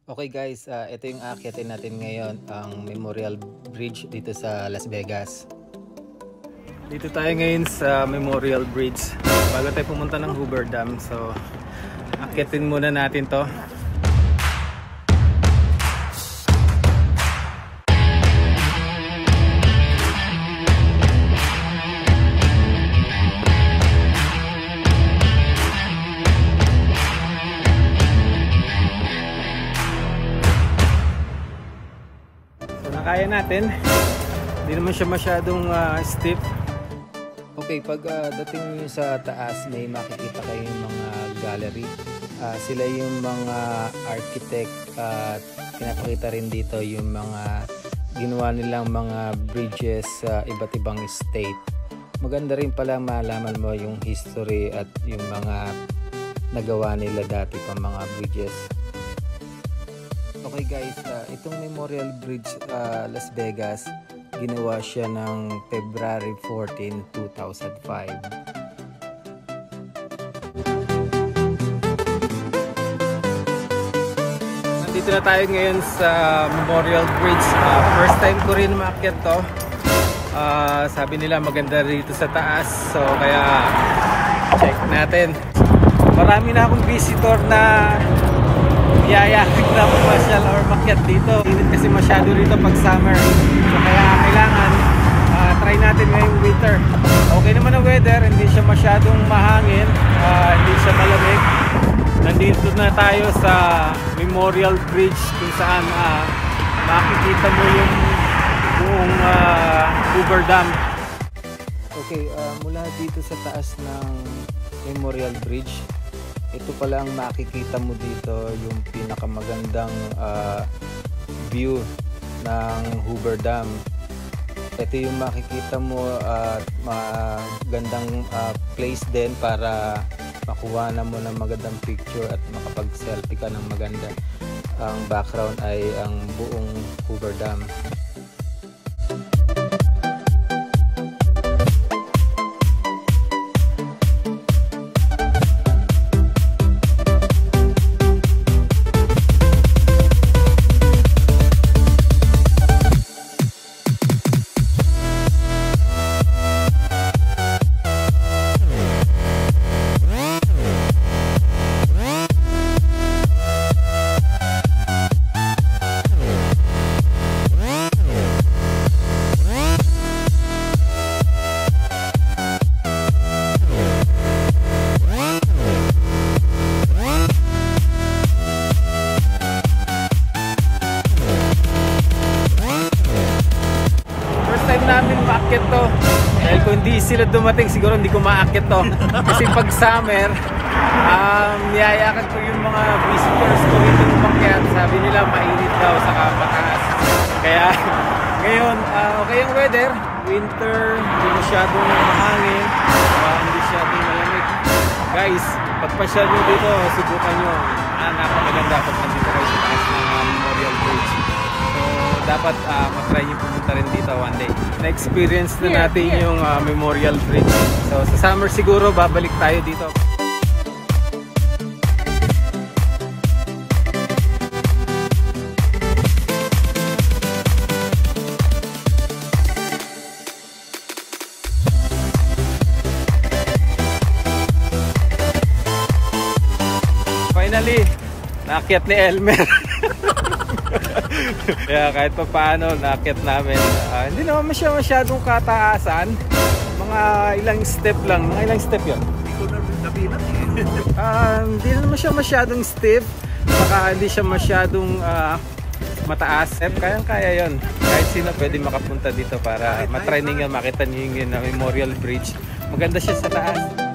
Okay guys, ito yung aakyatin natin ngayon, ang Memorial Bridge dito sa Las Vegas. Dito tayo ngayon sa Memorial Bridge bago tayo pumunta ng Hoover Dam. So, aakyatin muna natin to. Kaya natin, hindi naman siya masyadong steep. Okay, pag dating nyo sa taas, may makikita kayong mga gallery. Sila yung mga architect at pinapakita rin dito yung mga ginawa nilang mga bridges sa iba't ibang state. Maganda rin pala malaman mo yung history at yung mga nagawa nila dati pa mga bridges. Okay guys, itong Memorial Bridge Las Vegas, ginawa siya ng February 14, 2005. Nandito na tayo ngayon sa Memorial Bridge. First time ko rin maakyat to. Sabi nila maganda rito sa taas, so kaya check natin. Marami na akong visitor na yayakin na pumasyal or makyat dito. Init kasi masyado rito pag summer. So kaya kailangan try natin ngayong winter. Okay naman ang weather, hindi siya masyadong mahangin, hindi siya malamig. Nandito na tayo sa Memorial Bridge kung saan makikita mo yung buong Hoover Dam. Okay, mula dito sa taas ng Memorial Bridge, ito pala ang makikita mo dito, yung pinakamagandang view ng Hoover Dam. Ito yung makikita mo at magandang place din para makuha na mo ng magandang picture at makapag-selfie ka ng maganda. Ang background ay ang buong Hoover Dam. Namin maakyat to dahil kung hindi sila dumating siguro hindi ko maakyat to kasi pag summer niyayakan ko yung mga visitors ko hindi umakyat, sabi nila mainit daw saka mataas, kaya ngayon okay ang weather, winter, hindi masyadong mahangin, hindi masyadong malamig. Guys, pagpasyal nyo dito, subukan nyo, napakaganda pag nandito kayo sa taas ng Memorial Bridge. Dapat matry nyo pumunta rin dito one day. Na-experience na natin yung Memorial Bridge. So sa summer siguro babalik tayo dito. Finally, naakyat ni Elmer. Kaya kahit pa paano naakyat namin. Hindi naman masyadong kataasan. Mga ilang step lang. Mga ilang step yun? Hindi ko na nabilang hindi naman siya masyadong steep. Saka hindi siya masyadong mataas. Kayang-kaya yun. Kahit sino pwede makapunta dito para matry ninyo, makita ninyo yung Memorial Bridge. Maganda siya sa taas.